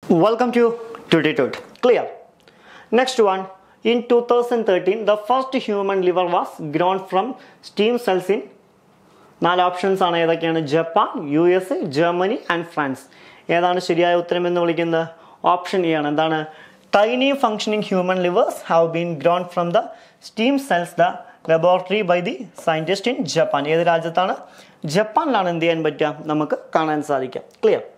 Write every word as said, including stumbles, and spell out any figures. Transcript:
Welcome to Tuteetute. Clear. Next one. In two thousand thirteen, the first human liver was grown from stem cells in നാല് options ആണ്. ഏതൊക്കെയാണ്? Japan, U S, Germany and France. ഏതാണ് ശരിയായ ഉത്തരം എന്ന് വിളിക്കുന്നത്? Option A ആണ്. എന്താണ്? Tiny functioning human livers have been grown from the stem cells the laboratory by the scientist in Japan. ഏത് രാജ്യത്താണ്? ജപ്പാനിലാണ് എന്ത് ചെയ്യാൻ പറ്റുക? നമുക്ക് കാണാൻ സാധിക്കുക. ക്ലിയർ.